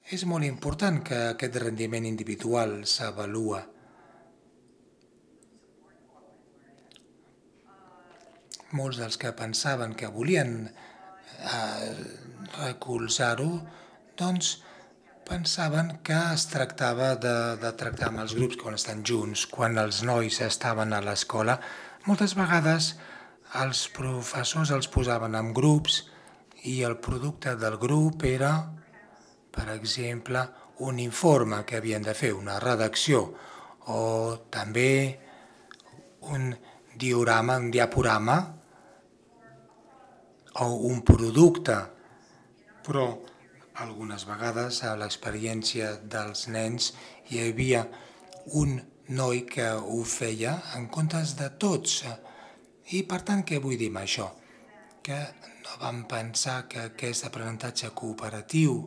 És molt important que aquest rendiment individual s'avalua. Molts dels que pensaven que volien recolzar-ho, doncs pensaven que es tractava de tractar amb els grups quan estan junts, quan els nois estaven a l'escola. Moltes vegades els professors els posaven en grups i el producte del grup era, per exemple, un informe que havien de fer, una redacció, o també un diorama, un diaporama, o un producte, però algunes vegades a l'experiència dels nens hi havia un noi que ho feia en comptes de tots. I per tant, què vull dir amb això? Que no vam pensar que aquest aprenentatge cooperatiu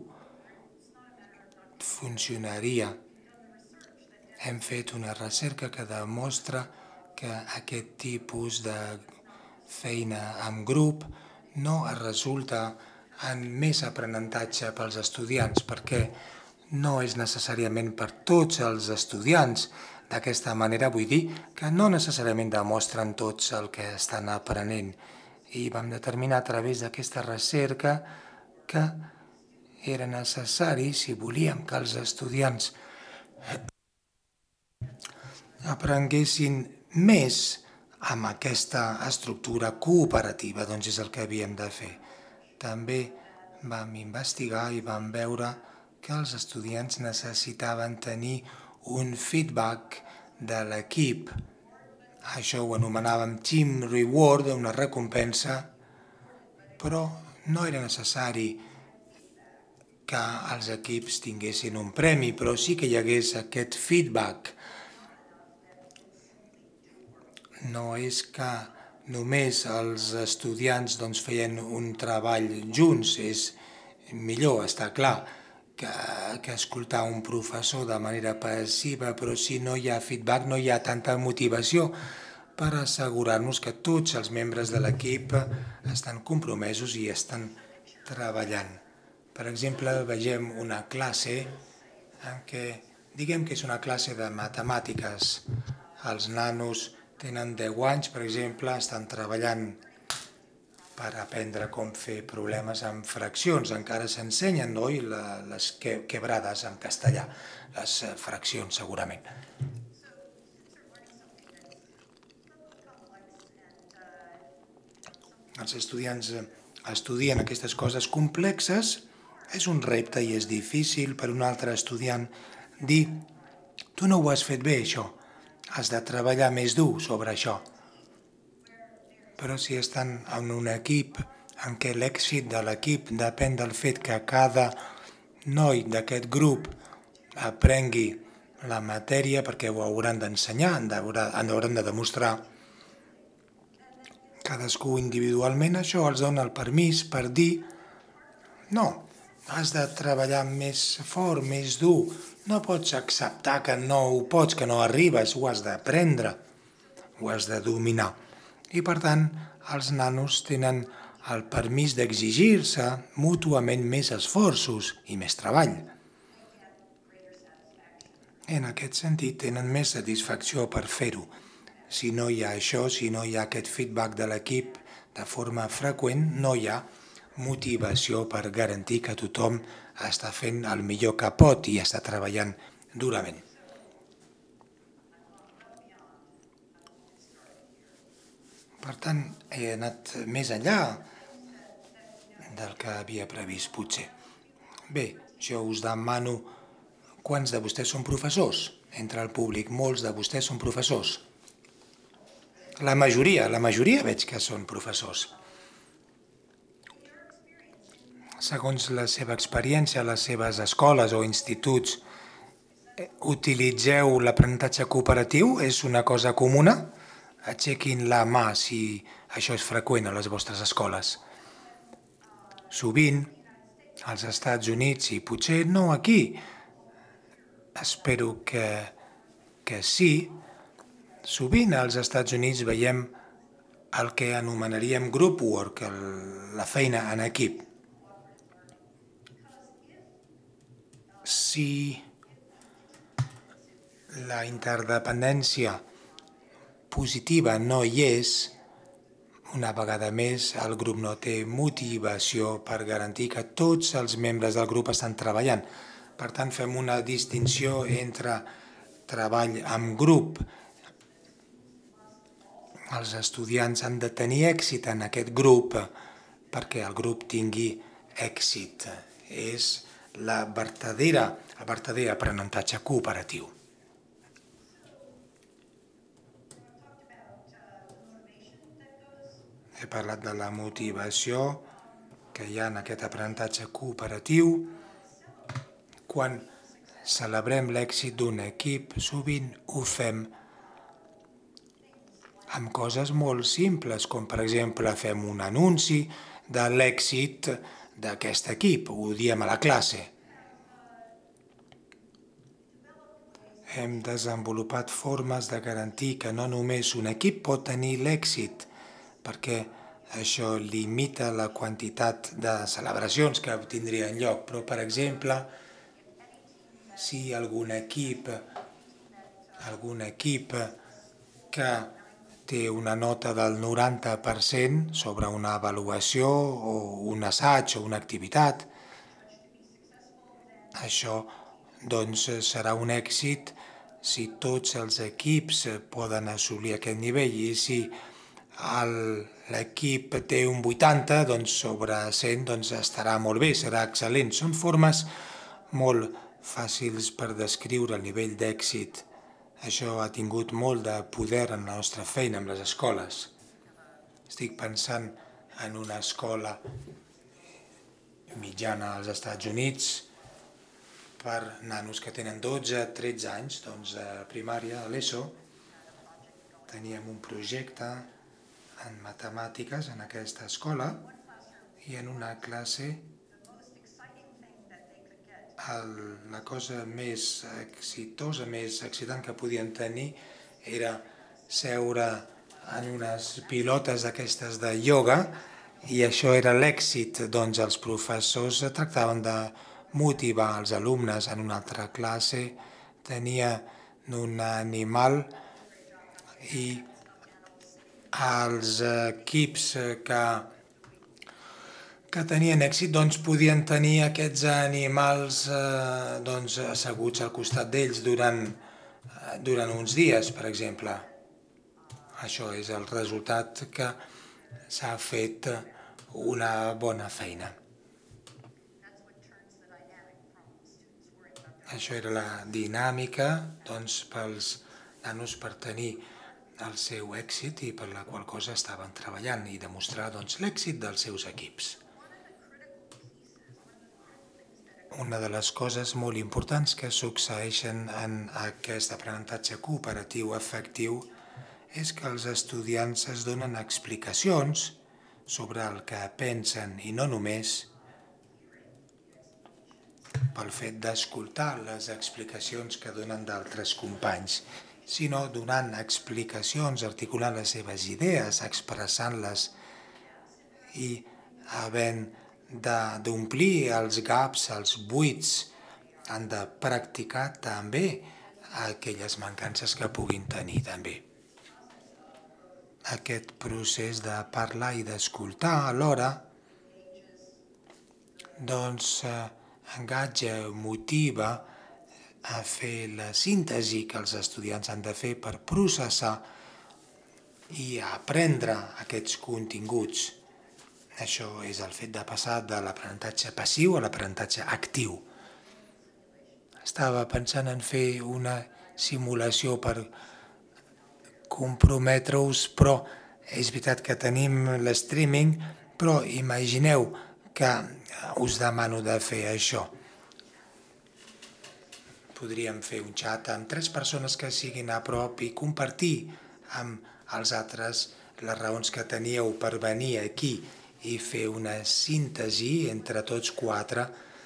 funcionaria. Hem fet una recerca que demostra que aquest tipus de feina en grup no es resulta en més aprenentatge pels estudiants, perquè no és necessàriament per tots els estudiants. D'aquesta manera vull dir que no necessàriament demostren tots el que estan aprenent. I vam determinar a través d'aquesta recerca que era necessari, si volíem que els estudiants aprenguessin més amb aquesta estructura cooperativa, doncs és el que havíem de fer. També vam investigar i vam veure que els estudiants necessitaven tenir un feedback de l'equip. Això ho anomenàvem Team Reward, una recompensa, però no era necessari que els equips tinguessin un premi, però sí que hi hagués aquest feedback. No és que només els estudiants feien un treball junts, és millor, està clar, que escoltar un professor de manera passiva, però si no hi ha feedback no hi ha tanta motivació per assegurar-nos que tots els membres de l'equip estan compromesos i estan treballant. Per exemple, vegem una classe en què, diguem que és una classe de matemàtiques. Els nanos tenen 10 anys, per exemple, estan treballant per aprendre com fer problemes amb fraccions. Encara s'ensenyen, no? I les quebrades en castellà, les fraccions, segurament. Els estudiants estudien aquestes coses complexes, és un repte i és difícil per un altre estudiant dir tu no ho has fet bé, això. Has de treballar més dur sobre això. Però si estan en un equip en què l'èxit de l'equip depèn del fet que cada noi d'aquest grup aprengui la matèria, perquè ho hauran d'ensenyar, hauran de demostrar cadascú individualment, això els dona el permís per dir no, has de treballar més fort, més dur, no pots acceptar que no ho pots, que no arribes, ho has d'aprendre, ho has de dominar. I per tant, els nanos tenen el permís d'exigir-se mútuament més esforços i més treball. En aquest sentit, tenen més satisfacció per fer-ho. Si no hi ha això, si no hi ha aquest feedback de l'equip de forma freqüent, no hi ha motivació per garantir que tothom està fent el millor que pot i està treballant durament. Per tant, he anat més enllà del que havia previst, potser. Bé, jo us demano quants de vostès són professors? Entre el públic, molts de vostès són professors. La majoria veig que són professors. Segons la seva experiència a les seves escoles o instituts, utilitzeu l'aprenentatge cooperatiu? És una cosa comuna? Aixequin la mà si això és freqüent a les vostres escoles. Sovint, als Estats Units i potser no aquí, espero que sí, sovint als Estats Units veiem el que anomenaríem group work, la feina en equip. Si la interdependència positiva no hi és, una vegada més el grup no té motivació per garantir que tots els membres del grup estan treballant. Per tant, fem una distinció entre treball en grup. Els estudiants han de tenir èxit en aquest grup perquè el grup tingui èxit. És el verdader aprenentatge cooperatiu. He parlat de la motivació que hi ha en aquest aprenentatge cooperatiu. Quan celebrem l'èxit d'un equip, sovint ho fem amb coses molt simples, com per exemple fem un anunci de l'èxit d'aquest equip, ho diem a la classe. Hem desenvolupat formes de garantir que no només un equip pot tenir l'èxit, perquè això limita la quantitat de celebracions que tindrien lloc. Però, per exemple, si algun equip que té una nota del 90% sobre una avaluació o un assaig o una activitat, això doncs serà un èxit si tots els equips poden assolir aquest nivell i si l'equip té un 80 sobre 100 estarà molt bé, serà excel·lent. Són formes molt fàcils per descriure el nivell d'èxit. Això ha tingut molt de poder en la nostra feina amb les escoles. Estic pensant en una escola mitjana als Estats Units per nanos que tenen 12-13 anys, doncs a primària, a l'ESO. Teníem un projecte en matemàtiques en aquesta escola i en una classe la cosa més exitosa, més excitant que podien tenir era seure en unes pilotes d'aquestes de ioga i això era l'èxit. Doncs els professors tractaven de motivar els alumnes. En una altra classe tenia un animal i els equips que tenien èxit podien tenir aquests animals asseguts al costat d'ells durant uns dies, per exemple. Això és el resultat que s'ha fet una bona feina. Això era la dinàmica pels nanos per tenir el seu èxit i per la qual cosa estaven treballant i demostrar l'èxit dels seus equips. Una de les coses molt importants que succeeixen en aquest aprenentatge cooperatiu efectiu és que els estudiants es donen explicacions sobre el que pensen i no només pel fet d'escoltar les explicacions que donen d'altres companys, sinó donant explicacions, articulant les seves idees, expressant-les i havent d'omplir els gaps, els buits. Han de practicar també aquelles mancances que puguin tenir també. Aquest procés de parlar i d'escoltar alhora engatja, motiva a fer la síntesi que els estudiants han de fer per processar i aprendre aquests continguts. Això és el fet de passar de l'aprenentatge passiu a l'aprenentatge actiu. Estava pensant en fer una simulació per comprometre-us, però és veritat que tenim l'streaming, però imagineu que us demano de fer això. Podríem fer un xat amb 3 persones que siguin a prop i compartir amb els altres les raons que teníeu per venir aquí i fer una síntesi entre tots 4.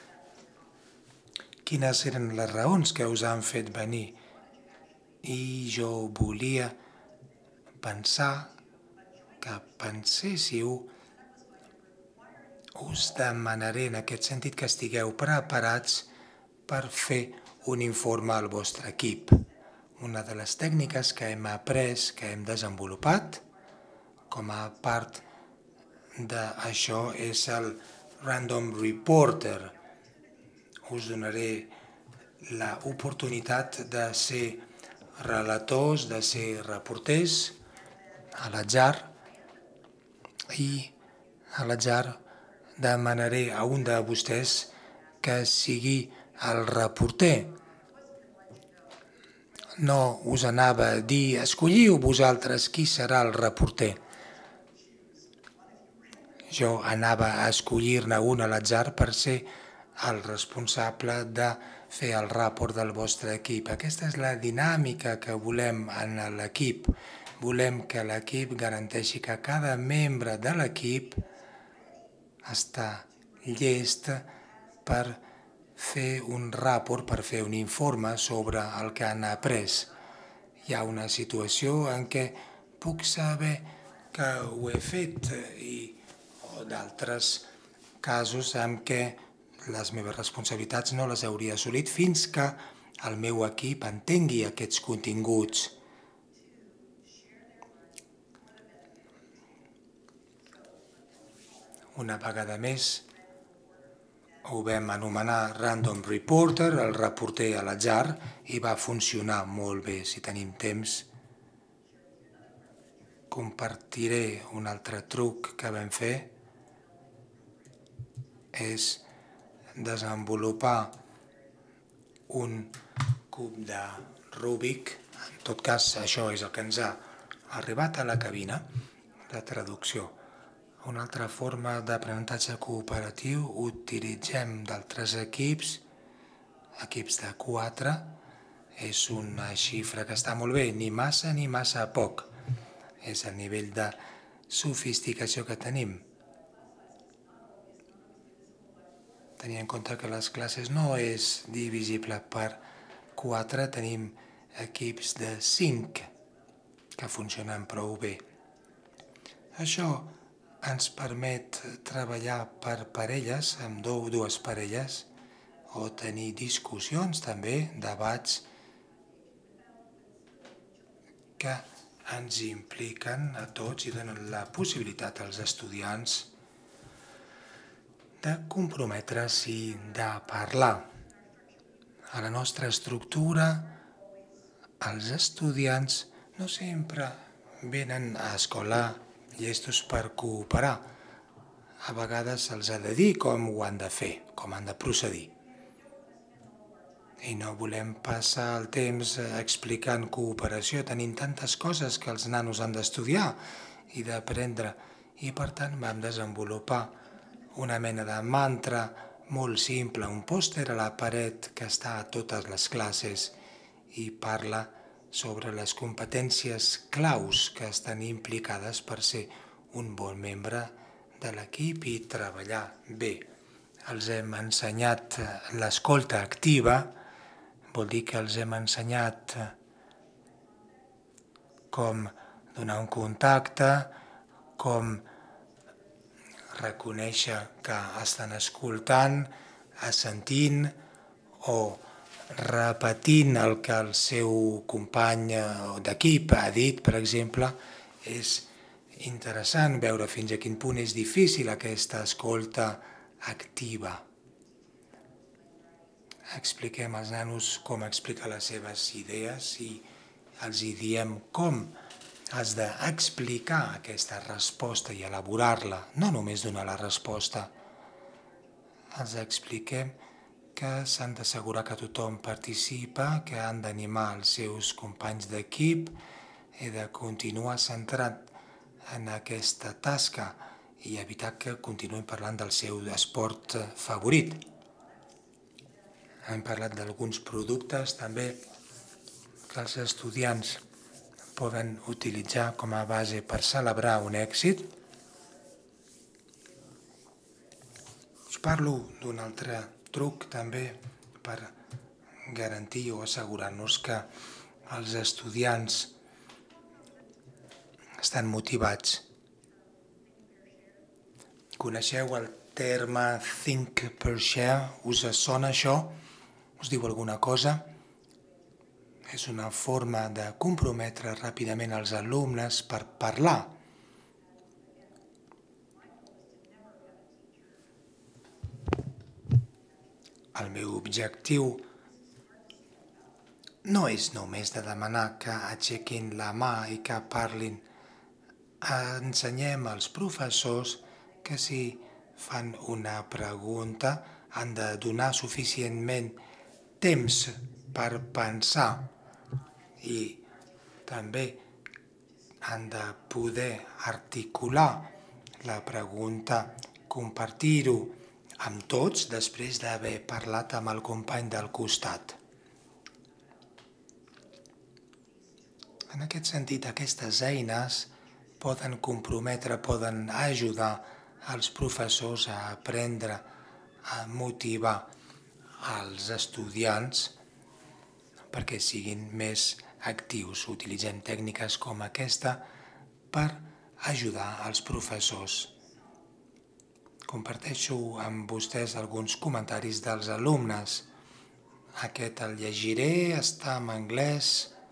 Quines eren les raons que us han fet venir? I jo volia pensar que penséssiu. Us demanaré en aquest sentit que estigueu preparats per fer un informe al vostre equip. Una de les tècniques que hem après, que hem desenvolupat com a part d'això és el Random Reporter. Us donaré l'oportunitat de ser relators, de ser reporters a l'atzar i a l'atzar demanaré a un de vostès que sigui el reporter. No us anava a dir, escolliu vosaltres qui serà el reporter. Jo anava a escollir-ne un a l'atzar per ser el responsable de fer el report del vostre equip. Aquesta és la dinàmica que volem en l'equip. Volem que l'equip garanteixi que cada membre de l'equip està llest per fer un report, per fer un informe sobre el que han après. Hi ha una situació en què puc saber que ho he fet o d'altres casos en què les meves responsabilitats no les hauria assolit fins que el meu equip entengui aquests continguts. Una vegada més, ho vam anomenar Random Reporter, el reporter a l'atzar, i va funcionar molt bé. Si tenim temps, compartiré un altre truc que vam fer. És desenvolupar un cub de Rubik. En tot cas, això és el que ens ha arribat a la cabina de traducció. Una altra forma d'aprenentatge cooperatiu, utilitzem d'altres equips de 4, és una xifra que està molt bé, ni massa poc. És el nivell de sofisticació que tenim. Tenir en compte que les classes no és divisible per 4, tenim equips de 5 que funcionen prou bé. Això ens permet treballar per parelles, amb dues parelles, o tenir discussions també, debats que ens impliquen a tots i donen la possibilitat als estudiants de comprometre's i de parlar. A la nostra estructura, els estudiants no sempre venen a escola llestos per cooperar. A vegades se'ls ha de dir com ho han de fer, com han de procedir. I no volem passar el temps explicant cooperació. Tenim tantes coses que els nanos han d'estudiar i d'aprendre. I per tant vam desenvolupar una mena de mantra molt simple, un pòster a la paret que està a totes les classes i parla sobre les competències claus que estan implicades per ser un bon membre de l'equip i treballar bé. Els hem ensenyat l'escolta activa, vol dir que els hem ensenyat com donar un contacte, com reconèixer que estan escoltant, assentint o repetint el que el seu company d'equip ha dit, per exemple. És interessant veure fins a quin punt és difícil aquesta escolta activa. Expliquem als nanos com explicar les seves idees i els hi diem com has d'explicar aquesta resposta i elaborar-la, no només donar la resposta. Els expliquem que s'han d'assegurar que tothom participa, que han d'animar els seus companys d'equip i de continuar centrat en aquesta tasca i evitar que continuïn parlant del seu esport favorit. Hem parlat d'alguns productes també que els estudiants poden utilitzar com a base per celebrar un èxit. Us parlo d'un altre truc també per garantir o assegurar-nos que els estudiants estan motivats. Coneixeu el terme Think per Share? Us sona això? Us diu alguna cosa? És una forma de comprometre ràpidament els alumnes per parlar. El meu objectiu no és només de demanar que aixequin la mà i que parlin. Ensenyem als professors que si fan una pregunta han de donar suficientment temps per pensar i també han de poder articular la pregunta, compartir-ho amb tots després d'haver parlat amb el company del costat. En aquest sentit, aquestes eines poden comprometre, poden ajudar els professors a aprendre, a motivar els estudiants perquè siguin més actius. Utilitzem tècniques com aquesta per ajudar els professors. Comparteixo amb vostès alguns comentaris dels alumnes. Aquest el llegiré, està en anglès.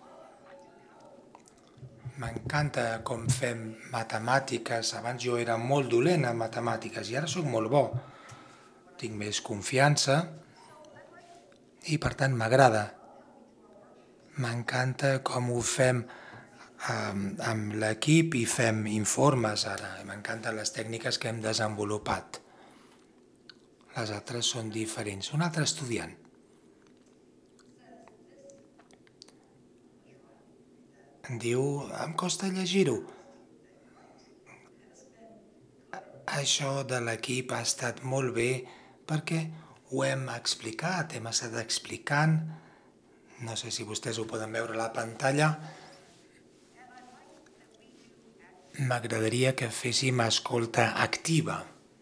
M'encanta com fem matemàtiques. Abans jo era molt dolent en matemàtiques i ara sóc molt bo. Tinc més confiança i per tant m'agrada. M'encanta com ho fem amb l'equip i fem informes ara. M'encanten les tècniques que hem desenvolupat. Les altres són diferents. Un altre estudiant. Em diu, em costa llegir-ho. Això de l'equip ha estat molt bé perquè ho hem explicat, hem estat explicant. No sé si vostès ho poden veure a la pantalla. M'agradaria que féssim escolta activa.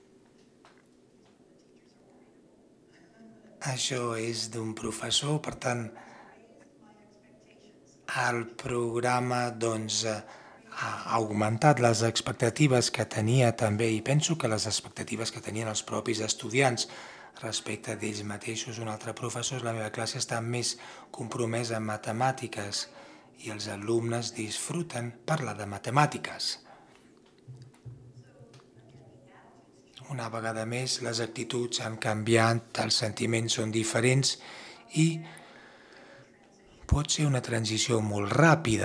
Això és d'un professor, per tant, el programa ha augmentat les expectatives que tenia també i penso que les expectatives que tenien els propis estudiants respecte d'ells mateixos. Un altre professor, la meva classe està més compromesa en matemàtiques i els alumnes disfruten parlar de matemàtiques. Una vegada més, les actituds han canviat, els sentiments són diferents i pot ser una transició molt ràpida.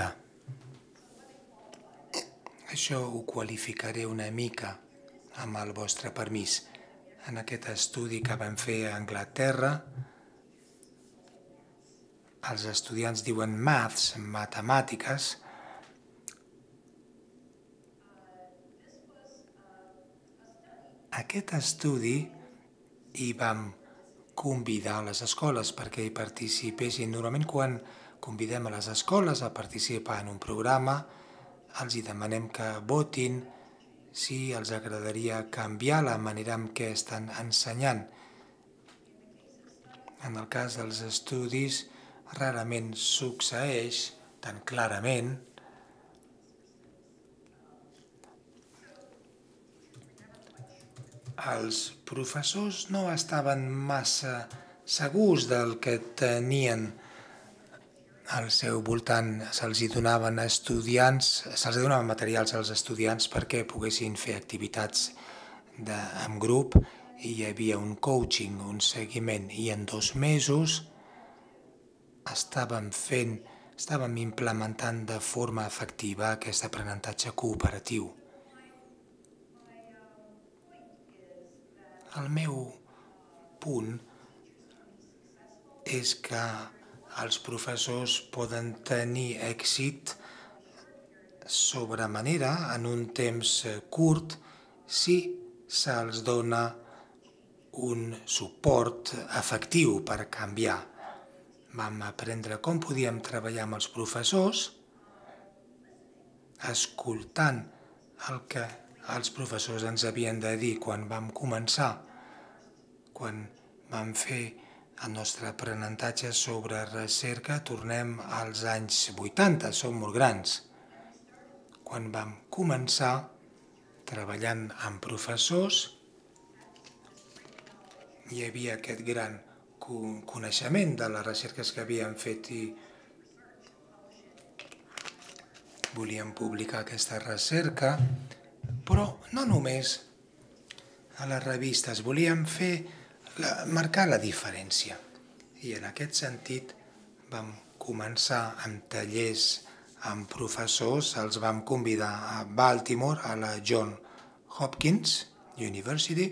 Això ho qualificaré una mica amb el vostre permís. En aquest estudi que vam fer a Anglaterra, els estudiants diuen maths, matemàtiques. Aquest estudi hi vam convidar a les escoles perquè hi participessin. Normalment quan convidem a les escoles a participar en un programa, els hi demanem que votin si els agradaria canviar la manera en què estan ensenyant. En el cas dels estudis, rarament succeeix tan clarament. Els professors no estaven massa segurs del que tenien al seu voltant. Se'ls donaven materials als estudiants perquè poguessin fer activitats en grup i hi havia un coaching, un seguiment, i en 2 mesos estàvem implementant de forma efectiva aquest aprenentatge cooperatiu. El meu punt és que els professors poden tenir èxit sobre manera en un temps curt si se'ls dona un suport efectiu per canviar. Vam aprendre com podíem treballar amb els professors, escoltant el que els professors ens havien de dir quan vam començar, quan vam fer el nostre aprenentatge sobre recerca. Tornem als anys 80, som molt grans. Quan vam començar treballant amb professors, hi havia aquest gran coneixement de les recerques que havíem fet i volíem publicar aquesta recerca, però no només a les revistes, volíem marcar la diferència. I en aquest sentit vam començar amb tallers amb professors, els vam convidar a Baltimore, a la Johns Hopkins University.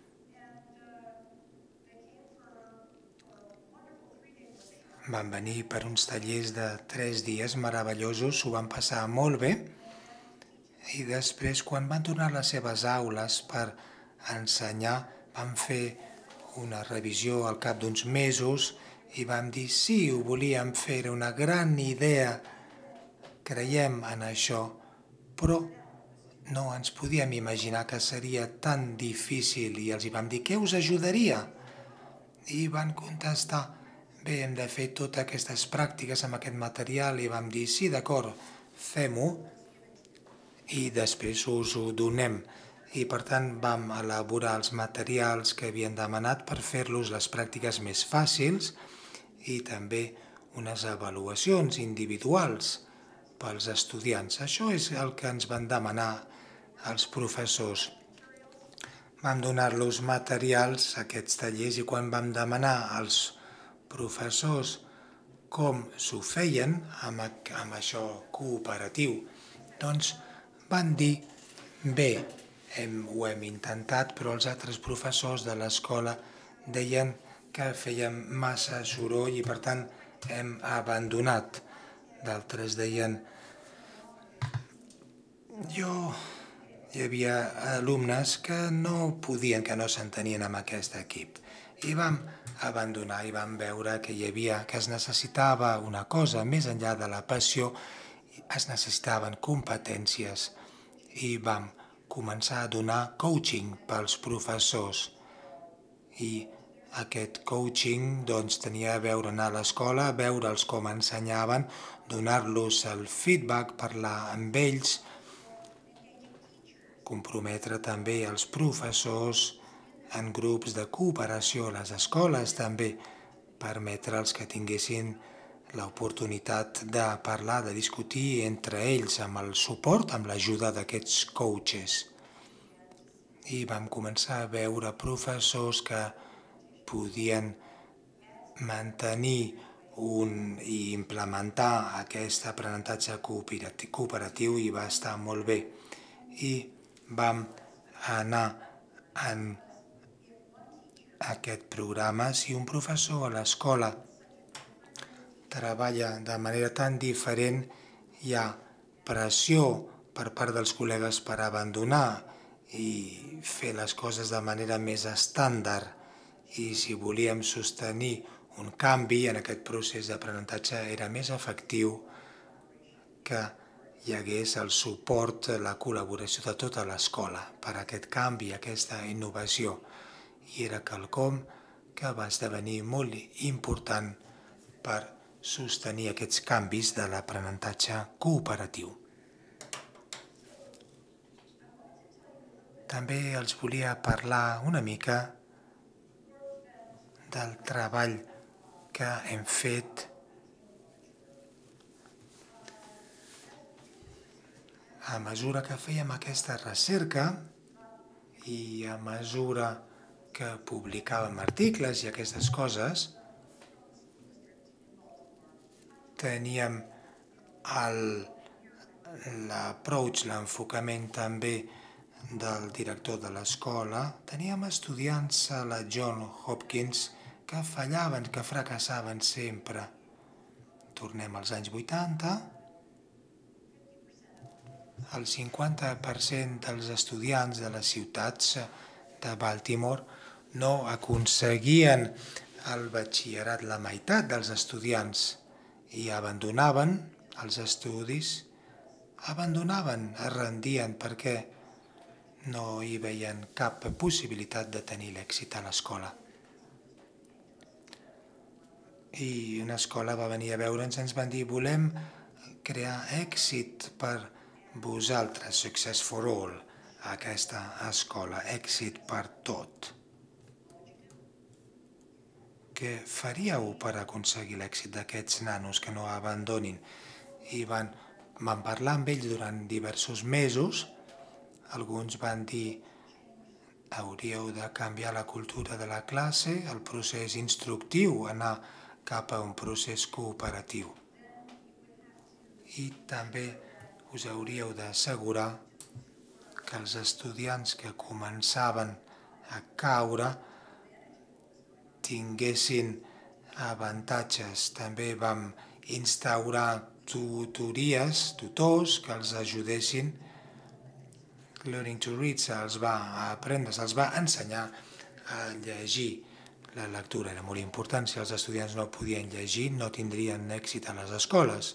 Van venir per uns tallers de 3 dies meravellosos, s'ho van passar molt bé, i després, quan van tornar a les seves aules per ensenyar, van fer una revisió al cap d'uns mesos i vam dir sí, ho volíem fer, era una gran idea, creiem en això, però no ens podíem imaginar que seria tan difícil i els hi vam dir què us ajudaria? I van contestar, bé, hem de fer totes aquestes pràctiques amb aquest material i vam dir sí, d'acord, fem-ho i després us ho donem. I per tant vam elaborar els materials que havien demanat per fer-los les pràctiques més fàcils i també unes avaluacions individuals pels estudiants. Això és el que ens van demanar els professors. Vam donar-los materials a aquests tallers i quan vam demanar als professors com s'ho feien amb això cooperatiu, doncs van dir, bé, ho hem intentat, però els altres professors de l'escola deien que fèiem massa soroll i per tant hem abandonat. D'altres deien, hi havia alumnes que no podien, que no s'entenien amb aquest equip. I vam abandonar i vam veure que es necessitava una cosa més enllà de la passió, es necessitaven competències i vam començar a donar coaching pels professors. I aquest coaching tenia a veure anar a l'escola, veure'ls com ensenyaven, donar-los el feedback, parlar amb ells, comprometre també els professors en grups de cooperació a les escoles, també permetre'ls que tinguessin l'oportunitat de parlar, de discutir entre ells amb el suport, amb l'ajuda d'aquests coaches. I vam començar a veure professors que podien mantenir i implementar aquest aprenentatge cooperatiu i va estar molt bé. I vam anar en aquest programa. Si un professor a l'escola treballa de manera tan diferent, hi ha pressió per part dels col·legues per abandonar i fer les coses de manera més estàndard. I si volíem sostenir un canvi en aquest procés d'aprenentatge era més efectiu que hi hagués el suport, la col·laboració de tota l'escola per a aquest canvi, aquesta innovació. I era quelcom que va esdevenir molt important per sostenir aquests canvis de l'aprenentatge cooperatiu. També els volia parlar una mica del treball que hem fet a mesura que fèiem aquesta recerca i a mesura que publicàvem articles i aquestes coses, teníem l'approach, l'enfocament també del director de l'escola. Teníem estudiants a la Johns Hopkins que fallaven, que fracassaven sempre. Tornem als anys 80. El 50% dels estudiants de les ciutats de Baltimore no aconseguien el batxillerat, la meitat dels estudiants, i abandonaven els estudis, es rendien perquè no hi veien cap possibilitat de tenir l'èxit a l'escola. I una escola va venir a veure'ns i ens van dir volem crear èxit per vosaltres, Success for All, aquesta escola, èxit per tot. què faríeu per aconseguir l'èxit d'aquests nanos que no abandonin? I van parlar amb ells durant diversos mesos. Alguns van dir: hauríeu de canviar la cultura de la classe, el procés instructiu, anar cap a un procés cooperatiu. I també us hauríeu d'assegurar que els estudiants que començaven a caure tinguessin avantatges. També vam instaurar tutors que els ajudessin. Learning to read se'ls va ensenyar a llegir. La lectura era molt important. Si els estudiants no podien llegir, no tindrien èxit a les escoles.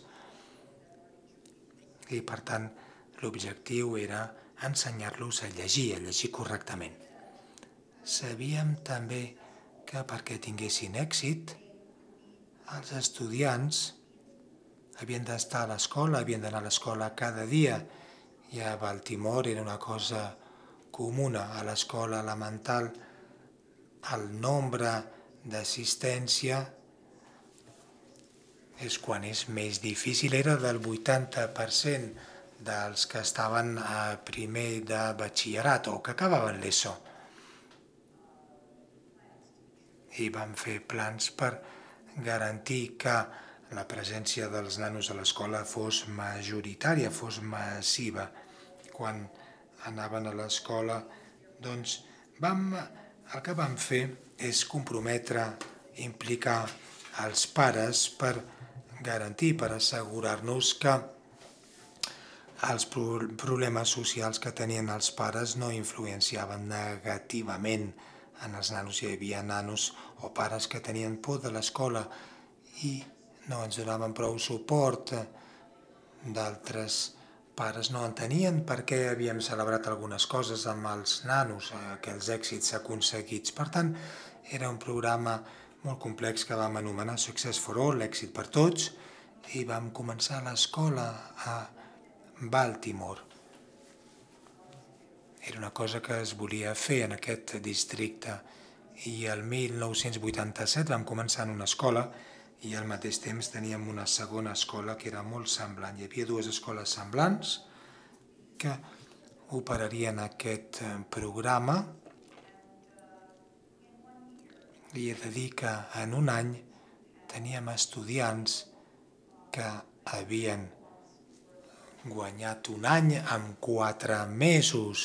I, per tant, l'objectiu era ensenyar-los a llegir correctament. Sabíem també que perquè tinguessin èxit, els estudiants havien d'estar a l'escola, havien d'anar a l'escola cada dia. I a Baltimore era una cosa comuna. A l'escola elemental el nombre d'assistència quan és més difícil era del 80% dels que estaven a primer de batxillerat o que acabaven l'ESO. I vam fer plans per garantir que la presència dels nanos a l'escola fos majoritària, fos massiva. Quan anaven a l'escola, doncs el que vam fer és comprometre, implicar els pares per garantir, per assegurar-nos que els problemes socials que tenien els pares no influenciaven negativament en els nanos. Hi havia nanos o pares que tenien por de l'escola i no ens donaven prou suport. D'altres pares no entenien per què havíem celebrat algunes coses amb els nanos, aquells èxits aconseguits. Per tant, era un programa molt complex que vam anomenar Success for All, l'èxit per tots, i vam començar l'escola a Baltimore. Era una cosa que es volia fer en aquest districte i el 1987 vam començar en una escola i al mateix temps teníem una segona escola que era molt semblant. Hi havia dues escoles semblants que operarien aquest programa i he de dir que en un any teníem estudiants que havien guanyat un any amb 4 mesos.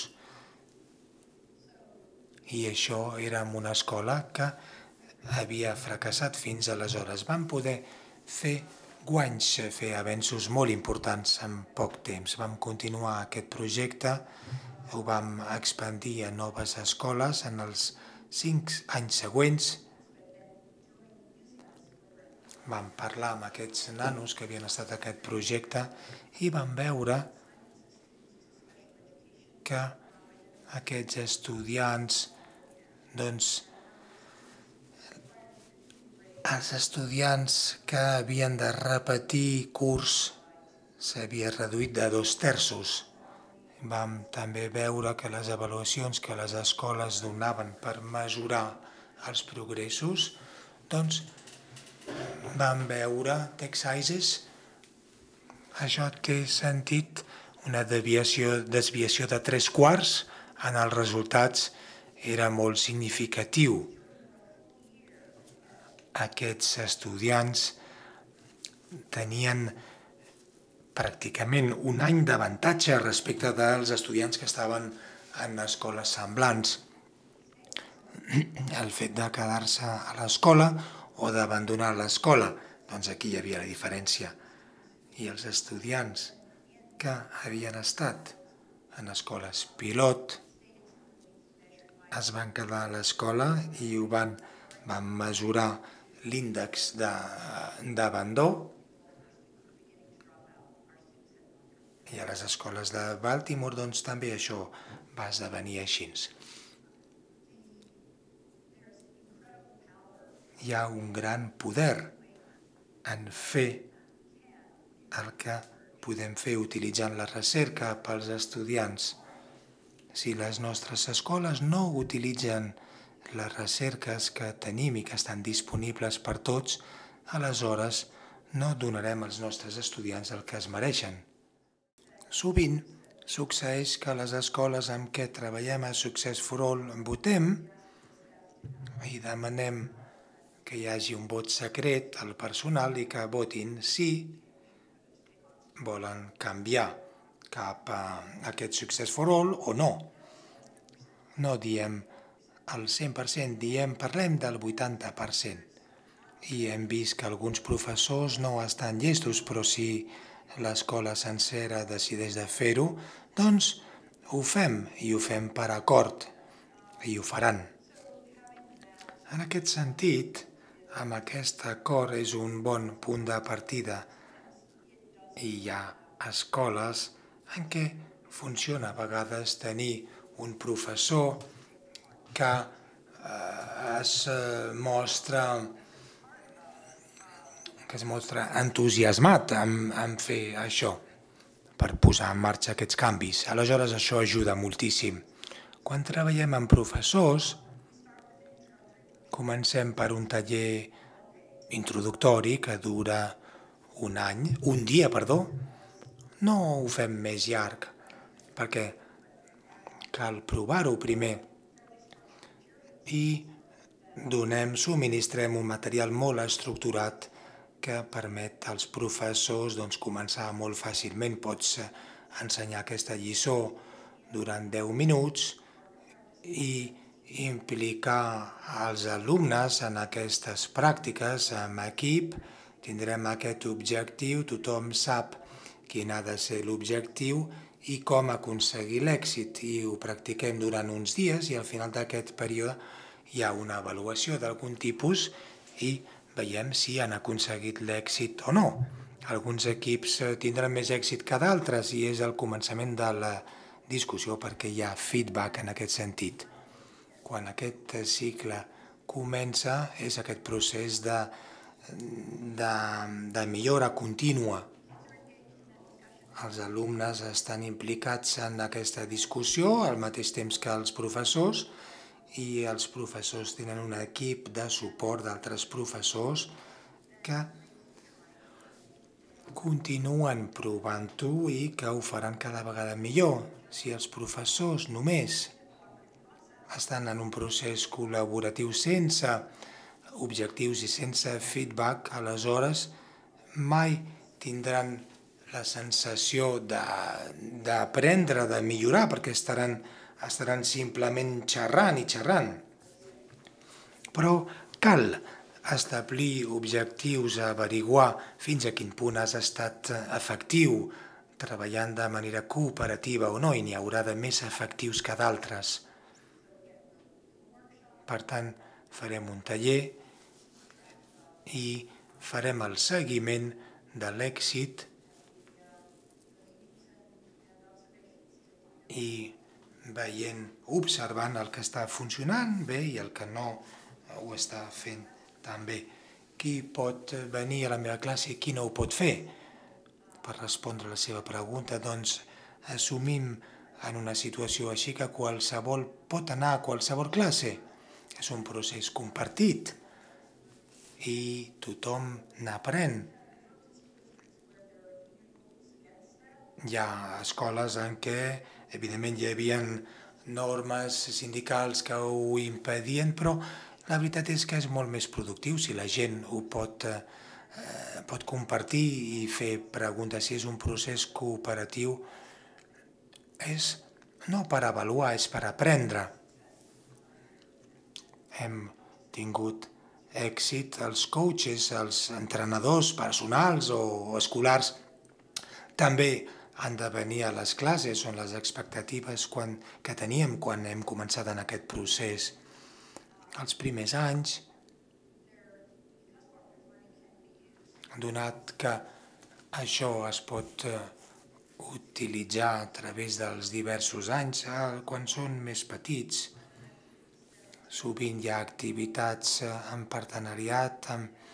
I això era en una escola que havia fracassat fins aleshores. Vam poder fer guanys, fer avenços molt importants en poc temps. Vam continuar aquest projecte, ho vam expandir a noves escoles en els 5 anys següents. Vam parlar amb aquests nanos que havien estat a aquest projecte i vam veure que aquests estudiants, els estudiants que havien de repetir curs s'havia reduït de 2/3. Vam també veure que les avaluacions que les escoles donaven per mesurar els progressos, vam veure text sizes. Això té sentit una desviació de 3/4 en els resultats era molt significatiu. Aquests estudiants tenien pràcticament un any d'avantatge respecte dels estudiants que estaven en escoles semblants. El fet de quedar-se a l'escola o d'abandonar l'escola, doncs aquí hi havia la diferència. I els estudiants que havien estat en escoles pilot es van quedar a l'escola i van mesurar l'índex d'abandó. I a les escoles de Baltimore també això va esdevenir així. Hi ha un gran poder en fer el que podem fer utilitzant la recerca pels estudiants. Si les nostres escoles no utilitzen les recerques que tenim i que estan disponibles per tots, aleshores no donarem als nostres estudiants el que es mereixen. Sovint succeeix que les escoles amb què treballem a Success for All votem i demanem que hi hagi un vot secret al personal i que votin si volen canviar cap a aquest Success for All o no. No diem el 100%, parlem del 80%. I hem vist que alguns professors no estan llestos, però si l'escola sencera decideix de fer-ho, doncs ho fem, i ho fem per acord, i ho faran. En aquest sentit, amb aquest acord és un bon punt de partida, i hi ha escoles en què funciona a vegades tenir un professor que es mostra entusiasmat en fer això, per posar en marxa aquests canvis. Aleshores, això ajuda moltíssim. Quan treballem amb professors, comencem per un taller introductori que dura un dia. No ho fem més llarg, perquè cal provar-ho primer. I subministrem un material molt estructurat que permet als professors començar molt fàcilment. Pots ensenyar aquesta lliçó durant 10 minuts i implicar els alumnes en aquestes pràctiques amb equip. Tindrem aquest objectiu, tothom sap quin ha de ser l'objectiu i com aconseguir l'èxit, i ho practiquem durant uns dies i al final d'aquest període hi ha una avaluació d'algun tipus i veiem si han aconseguit l'èxit o no. Alguns equips tindran més èxit que d'altres i és el començament de la discussió perquè hi ha feedback en aquest sentit. Quan aquest cicle comença és aquest procés de millora contínua. Els alumnes estan implicats en aquesta discussió al mateix temps que els professors, i els professors tenen un equip de suport d'altres professors que continuen provant-ho i que ho faran cada vegada millor. Si els professors només estan en un procés col·laboratiu sense objectius i sense feedback, aleshores mai tindran la sensació d'aprendre, de millorar, perquè estaran simplement xerrant i xerrant. Però cal establir objectius, averiguar fins a quin punt has estat efectiu treballant de manera cooperativa o no, i n'hi haurà de més efectius que d'altres. Per tant, farem un taller i farem el seguiment de l'èxit i observant el que està funcionant bé i el que no ho està fent tan bé. Qui pot venir a la meva classe i qui no ho pot fer? Per respondre a la seva pregunta, doncs assumim en una situació així que qualsevol pot anar a qualsevol classe. És un procés compartit i tothom n'aprèn. Hi ha escoles en què, evidentment, hi havia normes sindicals que ho impedien, però la veritat és que és molt més productiu si la gent ho pot compartir i fer preguntes. Si és un procés cooperatiu, és no per avaluar, és per aprendre. Hem tingut èxit, els coaches, els entrenadors personals o escolars també han de venir a les classes, són les expectatives que teníem quan hem començat en aquest procés. Els primers anys, donat que això es pot utilitzar a través dels diversos anys, quan són més petits, sovint hi ha activitats en partenariat,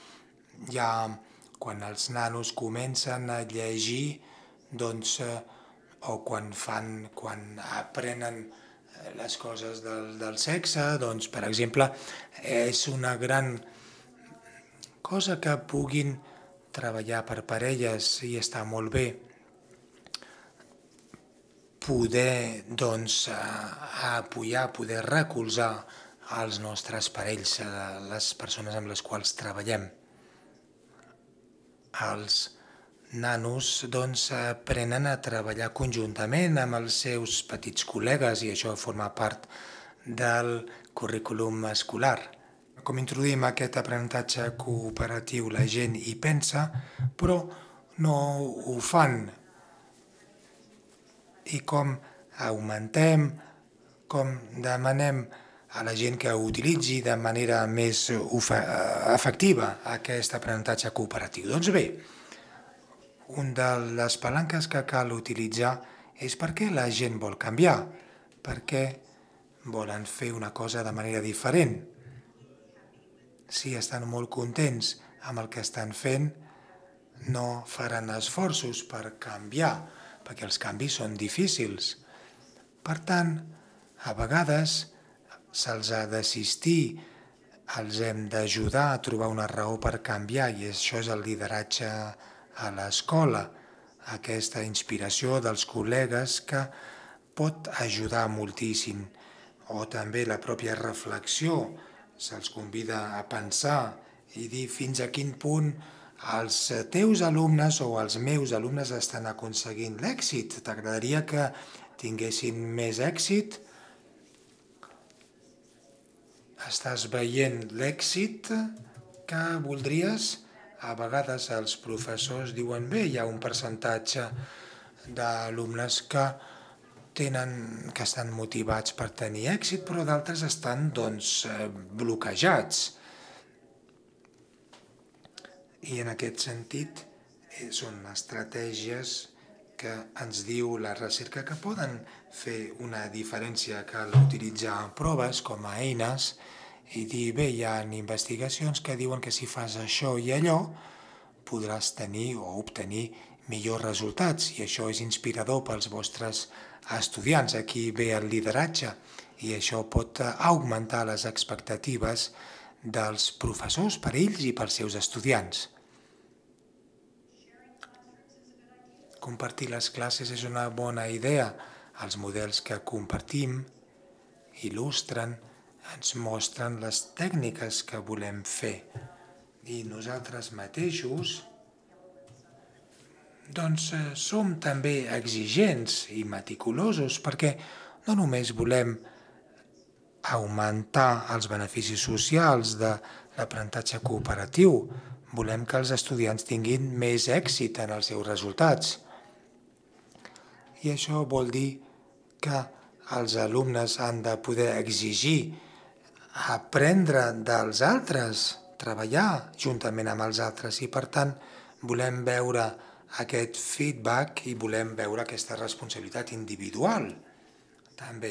quan els nanos comencen a llegir, o quan aprenen les coses del sexe, doncs, per exemple, és una gran cosa que puguin treballar per parelles i està molt bé poder, doncs, apoyar, poder recolzar els nostres parells, les persones amb les quals treballem. Els nanos doncs, aprenen a treballar conjuntament amb els seus petits col·legues i això forma part del currículum escolar. Com introduïm aquest aprenentatge cooperatiu, la gent hi pensa, però no ho fan. I com augmentem, com demanem a la gent que ho utilitzi de manera més efectiva aquest aprenentatge cooperatiu. Doncs bé, una de les palanques que cal utilitzar és perquè la gent vol canviar, perquè volen fer una cosa de manera diferent. Si estan molt contents amb el que estan fent, no faran esforços per canviar, perquè els canvis són difícils. Per tant, a vegades se'ls ha d'assistir, els hem d'ajudar a trobar una raó per canviar i això és el lideratge a l'escola, aquesta inspiració dels col·legues que pot ajudar moltíssim. O també la pròpia reflexió, se'ls convida a pensar i dir fins a quin punt els teus alumnes o els meus alumnes estan aconseguint l'èxit. T'agradaria que tinguessin més èxit? Estàs veient l'èxit que voldries? A vegades els professors diuen bé, hi ha un percentatge d'alumnes que estan motivats per tenir èxit, però d'altres estan bloquejats. I en aquest sentit són estratègies que ens diu la recerca que poden fer una diferència. Cal utilitzar proves com a eines i dir, bé, hi ha investigacions que diuen que si fas això i allò podràs tenir o obtenir millors resultats i això és inspirador pels vostres estudiants. Aquí ve el lideratge i això pot augmentar les expectatives dels professors per ells i pels seus estudiants. Compartir les classes és una bona idea. Els models que compartim il·lustren, ens mostren les tècniques que volem fer. I nosaltres mateixos som també exigents i meticulosos perquè no només volem augmentar els beneficis socials de l'aprenentatge cooperatiu, volem que els estudiants tinguin més èxit en els seus resultats. I això vol dir que els alumnes han de poder exigir aprendre dels altres, treballar juntament amb els altres i, per tant, volem veure aquest feedback i volem veure aquesta responsabilitat individual també.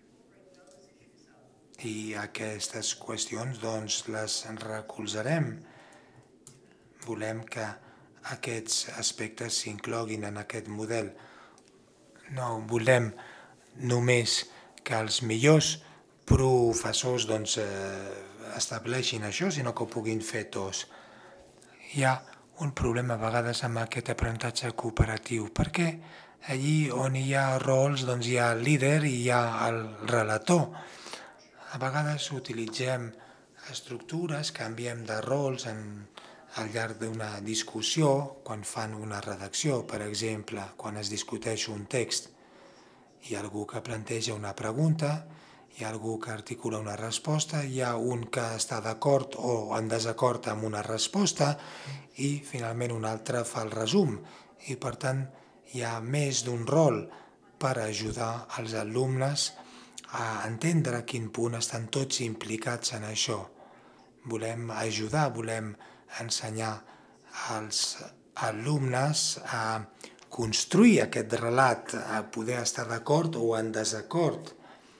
I aquestes qüestions les recolzarem. Volem que aquests aspectes s'incloguin en aquest model. No volem només que els millors professors estableixin això, sinó que ho puguin fer tots. Hi ha un problema a vegades amb aquest aprenentatge cooperatiu, perquè allí on hi ha rols hi ha el líder i hi ha el relator. A vegades utilitzem estructures, canviem de rols al llarg d'una discussió, quan fan una redacció, per exemple, quan es discuteix un text. Hi ha algú que planteja una pregunta, hi ha algú que articula una resposta, hi ha un que està d'acord o en desacord amb una resposta i finalment un altre fa el resum. I per tant hi ha més d'un rol per ajudar els alumnes a entendre a quin punt estan tots implicats en això. Volem ajudar, volem ensenyar als alumnes a construir aquest relat, a poder estar d'acord o en desacord.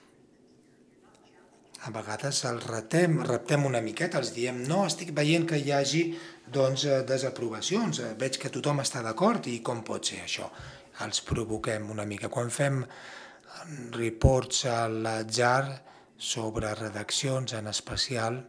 A vegades els reptem una miqueta, els diem no, estic veient que hi hagi desaprovacions, veig que tothom està d'acord i com pot ser això? Els provoquem una mica. Quan fem reports a l'atzar sobre redaccions en especial.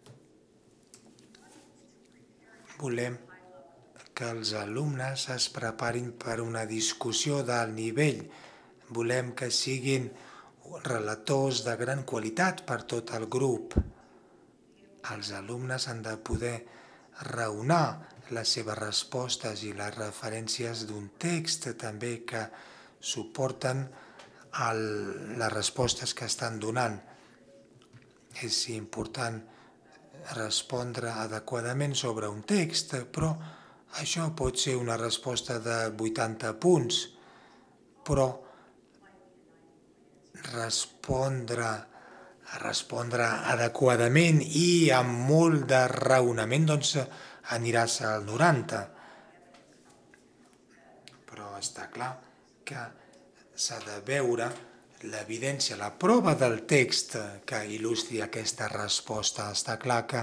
Volem que els alumnes es preparin per una discussió d'alt nivell. Volem que siguin relators de gran qualitat per tot el grup. Els alumnes han de poder raonar les seves respostes i les referències d'un text també que suporten les respostes que estan donant. És important respondre adequadament sobre un text, però això pot ser una resposta de 80 punts, però respondre adequadament i amb molt de raonament, doncs aniràs al 90. Però està clar que s'ha de veure l'evidència, la prova del text que il·lustri aquesta resposta. Està clar que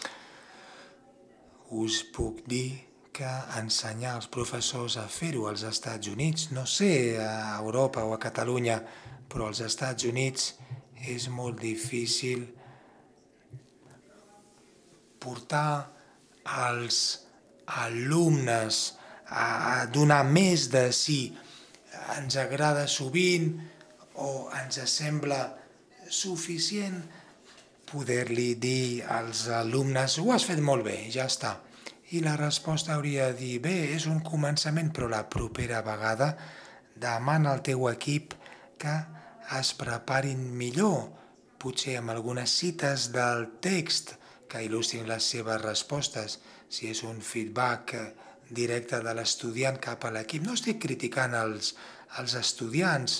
us puc dir que ensenyar als professors a fer-ho als Estats Units, no sé, a Europa o a Catalunya, però als Estats Units és molt difícil portar als alumnes a donar més de si ens agrada sovint o ens sembla suficient poder-li dir als alumnes ho has fet molt bé, ja està. I la resposta hauria de dir bé, és un començament, però la propera vegada demana al teu equip que es preparin millor, potser amb algunes cites del text que il·lustrin les seves respostes, si és un feedback directe de l'estudiant cap a l'equip. No estic criticant els estudiants.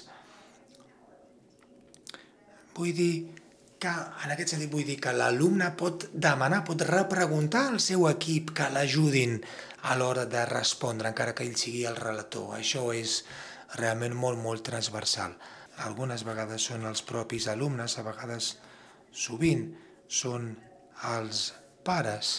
Vull dir que, en aquest sentit, vull dir que l'alumne pot demanar, pot repreguntar al seu equip que l'ajudin a l'hora de respondre, encara que ell sigui el relator. Això és realment molt, molt transversal. Algunes vegades són els propis alumnes, a vegades, sovint, són els pares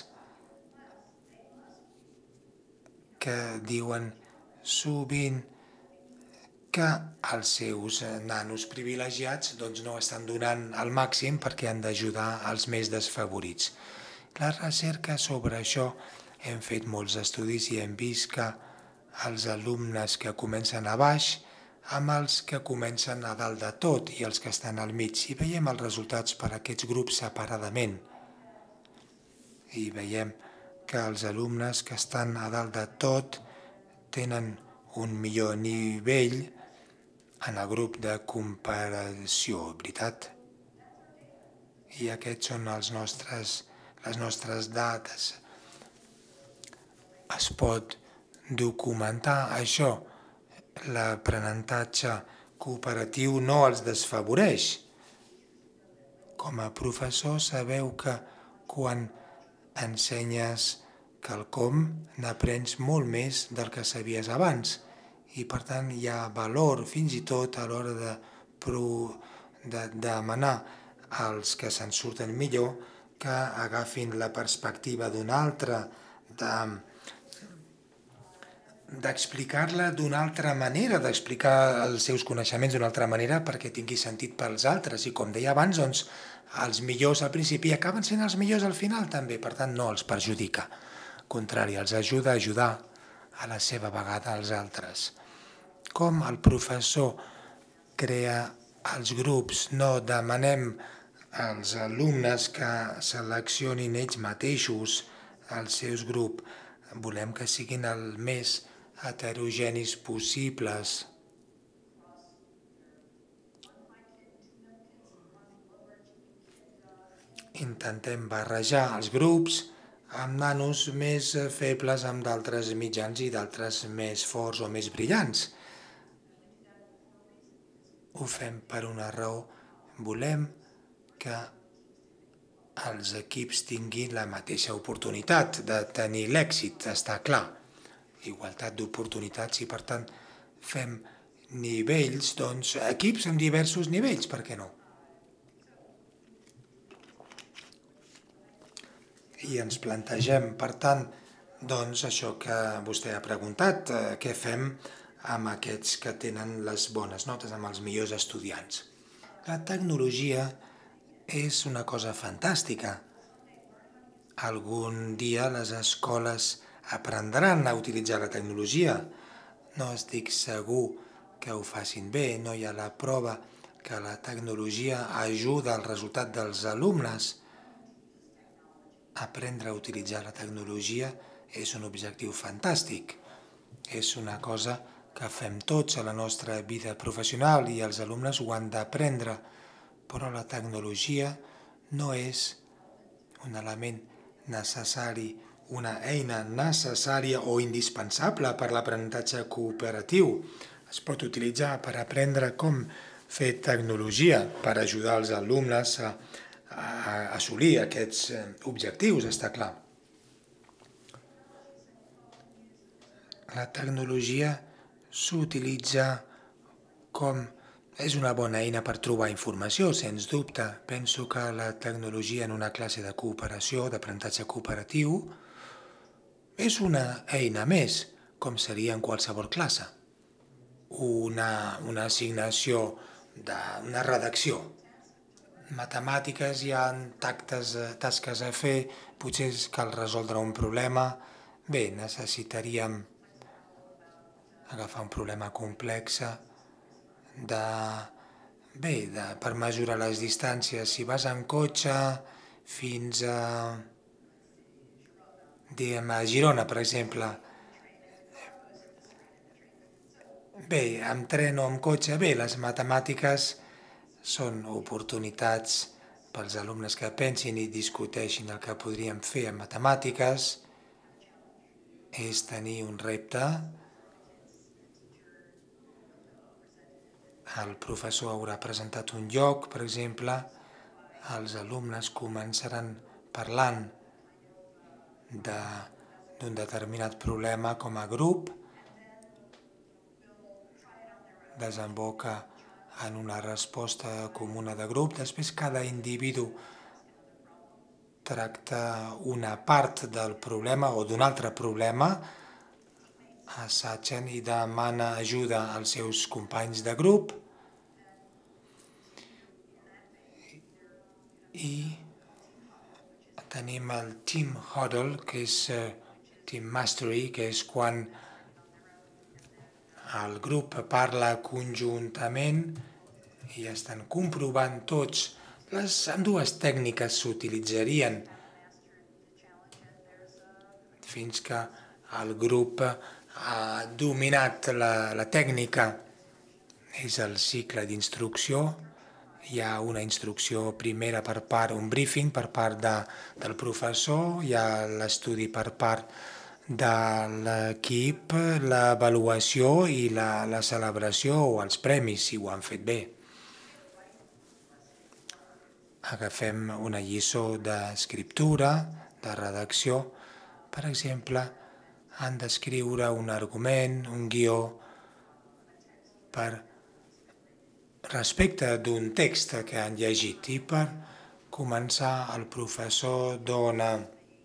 que diuen sovint que els seus nanos privilegiats doncs, no estan donant el màxim perquè han d'ajudar els més desfavorits. La recerca sobre això hem fet molts estudis i hem vist que els alumnes que comencen a baix amb els que comencen a dalt de tot i els que estan al mig. I veiem els resultats per a aquests grups separadament. I veiem que els alumnes que estan a dalt de tot tenen un millor nivell en el grup de comparació, veritat? I aquests són les nostres dades. Es pot documentar això. L'aprenentatge cooperatiu no els desfavoreix. Com a professor sabeu que quan ensenyes quelcom n'aprens molt més del que sabies abans i per tant hi ha valor fins i tot a l'hora de demanar als que se'n surten millor que agafin la perspectiva d'un altre, d'explicar-la d'una altra manera, d'explicar els seus coneixements d'una altra manera perquè tingui sentit pels altres. I com deia abans, doncs, els millors al principi acaben sent els millors al final també, per tant no els perjudica. Al contrari, els ajuda a ajudar a la seva vegada als altres. Com el professor crea els grups, no demanem als alumnes que seleccionin ells mateixos els seus grups. Volem que siguin el més heterogenis possibles. Intentem barrejar els grups amb nanos més febles, amb d'altres mitjans i d'altres més forts o més brillants. Ho fem per una raó. Volem que els equips tinguin la mateixa oportunitat de tenir l'èxit, està clar. Igualtat d'oportunitats i, per tant, fem nivells, doncs, equips amb diversos nivells, per què no? I ens plantegem, per tant, doncs, això que vostè ha preguntat, què fem amb aquests que tenen les bones notes, amb els millors estudiants. La tecnologia és una cosa fantàstica. Algun dia les escoles aprendran a utilitzar la tecnologia. No estic segur que ho facin bé, no hi ha la prova que la tecnologia ajuda al resultat dels alumnes. Aprendre a utilitzar la tecnologia és un objectiu fantàstic. És una cosa que fem tots a la nostra vida professional i els alumnes ho han d'aprendre, però la tecnologia no és un element necessari, una eina necessària o indispensable per l'aprenentatge cooperatiu. Es pot utilitzar per aprendre com fer tecnologia, per ajudar els alumnes a assolir aquests objectius, està clar. La tecnologia s'utilitza com és una bona eina per trobar informació, sens dubte. Penso que la tecnologia en una classe de cooperació, d'aprenentatge cooperatiu, és una eina més, com seria en qualsevol classe. Una assignació d'una redacció. Matemàtiques hi ha tasques a fer, potser cal resoldre un problema. Bé, necessitaríem agafar un problema complex per mesurar les distàncies. Si vas en cotxe fins a Girona, per exemple, bé, amb tren o amb cotxe, bé, les matemàtiques són oportunitats pels alumnes que pensin i discuteixin el que podríem fer amb matemàtiques. És tenir un repte. El professor haurà presentat un lloc, per exemple, els alumnes començaran parlant d'un determinat problema com a grup, desemboca en una resposta comuna de grup, després cada individu tracta una part del problema o d'un altre problema, assatgen i demana ajuda als seus companys de grup i tenim el Team Huddle, que és Team Mastery, que és quan el grup parla conjuntament i estan comprovant tots. Les ambdues tècniques s'utilitzarien fins que el grup ha dominat la tècnica. És el cicle d'instrucció. Hi ha una instrucció primera per part, un briefing per part del professor, hi ha l'estudi per part de l'equip, l'avaluació i la celebració o els premis, si ho han fet bé. Agafem una lliçó d'escriptura, de redacció. Per exemple, han d'escriure un argument, un guió, respecte d'un text que han llegit, i per començar el professor dona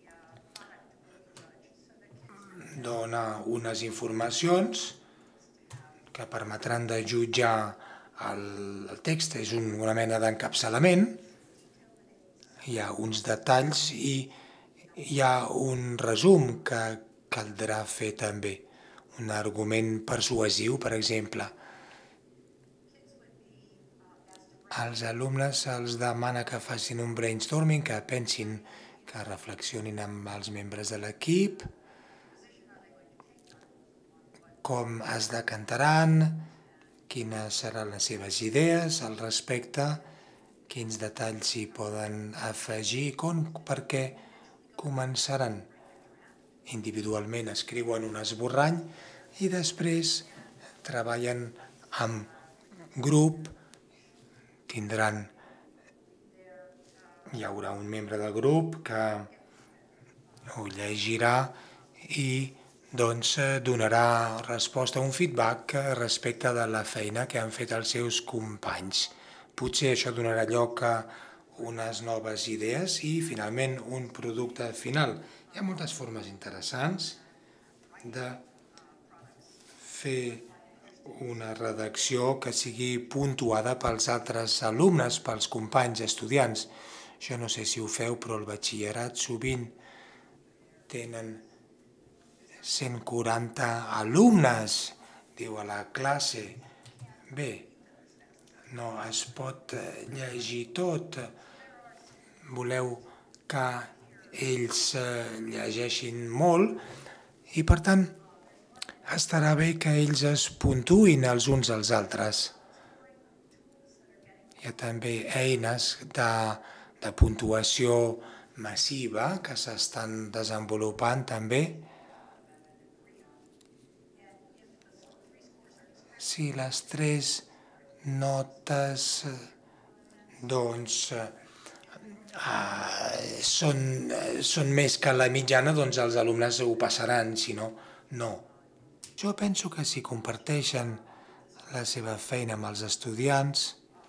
unes informacions que permetran de jutjar el text. És una mena d'encapçalament, hi ha uns detalls i hi ha un resum que caldrà fer també, un argument persuasiu, per exemple. Als alumnes se'ls demana que facin un brainstorming, que pensin, que reflexionin amb els membres de l'equip, com es decantaran, quines seran les seves idees al respecte, quins detalls s'hi poden afegir, perquè començaran individualment, escriuen un esborrany i després treballen amb grup, hi haurà un membre del grup que ho llegirà i donarà resposta a un feedback respecte de la feina que han fet els seus companys. Potser això donarà lloc a unes noves idees i finalment un producte final. Hi ha moltes formes interessants de fer una redacció que sigui puntuada pels altres alumnes, pels companys estudiants. Jo no sé si ho feu, però el batxillerat sovint tenen 140 alumnes, diu, a la classe. Bé, no es pot llegir tot. Voleu que ells llegeixin molt i, per tant, estarà bé que ells es puntuïn els uns als altres. Hi ha també eines de puntuació massiva que s'estan desenvolupant també. Si les 3 notes doncs són més que la mitjana, doncs els alumnes ho passaran, si no, no. Jo penso que si comparteixen la seva feina amb els estudiants,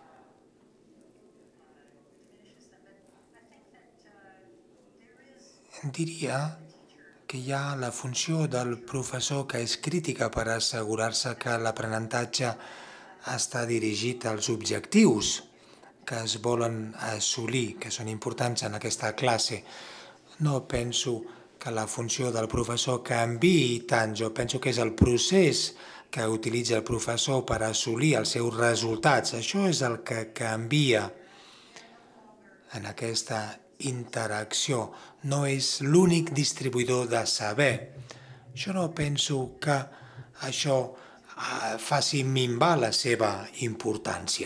diria que hi ha la funció del professor que és crítica per assegurar-se que l'aprenentatge està dirigit als objectius que es volen assolir, que són importants en aquesta classe. No penso que la funció del professor canviï tant, jo penso que és el procés que utilitza el professor per assolir els seus resultats. Això és el que canvia en aquesta interacció. No és l'únic distribuïdor de saber. Jo no penso que això faci minvar la seva importància.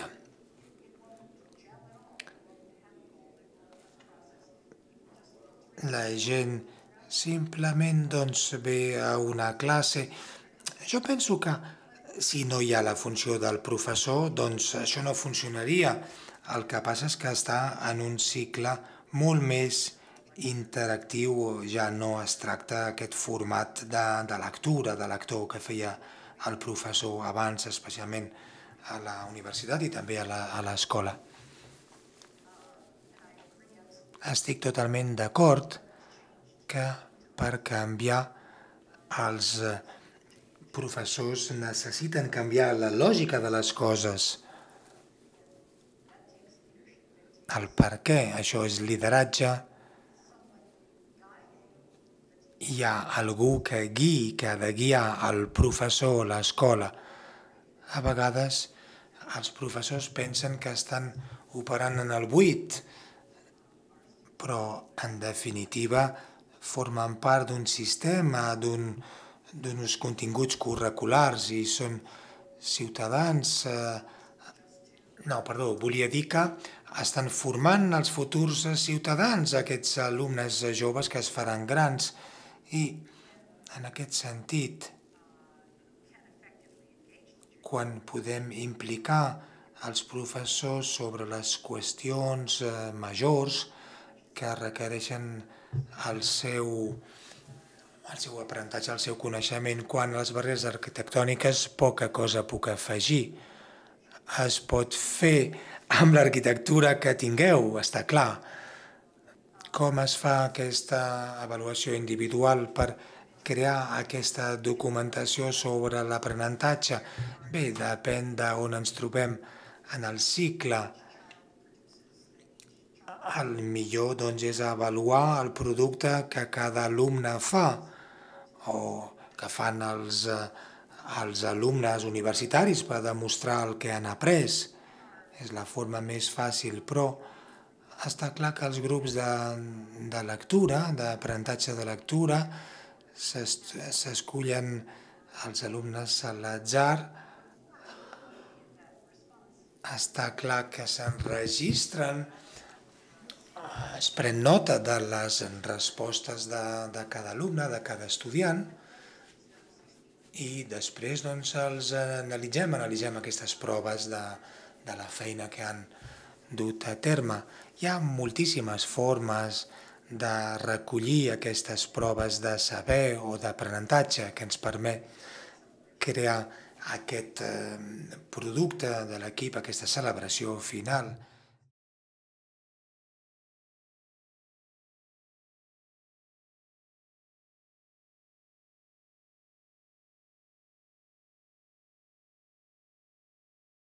La gent simplement ve a una classe. Jo penso que si no hi ha la funció del professor, doncs això no funcionaria. El que passa és que està en un cicle molt més interactiu, ja no es tracta aquest format de lectura, de lector que feia el professor abans, especialment a la universitat i també a l'escola. Estic totalment d'acord que per canviar els professors necessiten canviar la lògica de les coses. El per què, això és lideratge. Hi ha algú que guiï, que ha de guiar el professor a l'escola. A vegades els professors pensen que estan operant en el buit, però en definitiva formen part d'un sistema, d'uns continguts curriculars i són ciutadans. Volia dir que estan formant els futurs ciutadans, aquests alumnes joves que es faran grans. I en aquest sentit, quan podem implicar els professors sobre les qüestions majors que requereixen el seu aprenentatge, el seu coneixement, quan a les barreres arquitectòniques poca cosa puc afegir. Es pot fer amb l'arquitectura que tingueu, està clar. Com es fa aquesta avaluació individual per crear aquesta documentació sobre l'aprenentatge? Bé, depèn d'on ens trobem en el cicle. El millor és avaluar el producte que cada alumne fa o que fan els alumnes universitaris per demostrar el que han après. És la forma més fàcil, però està clar que els grups de lectura, d'aprenentatge de lectura, s'escullen els alumnes a l'atzar. Està clar que s'enregistren, es pren nota de les respostes de cada alumne, de cada estudiant, i després els analitzem aquestes proves de la feina que han dut a terme. Hi ha moltíssimes formes de recollir aquestes proves de saber o d'aprenentatge que ens permet crear aquest producte de l'equip, aquesta celebració final.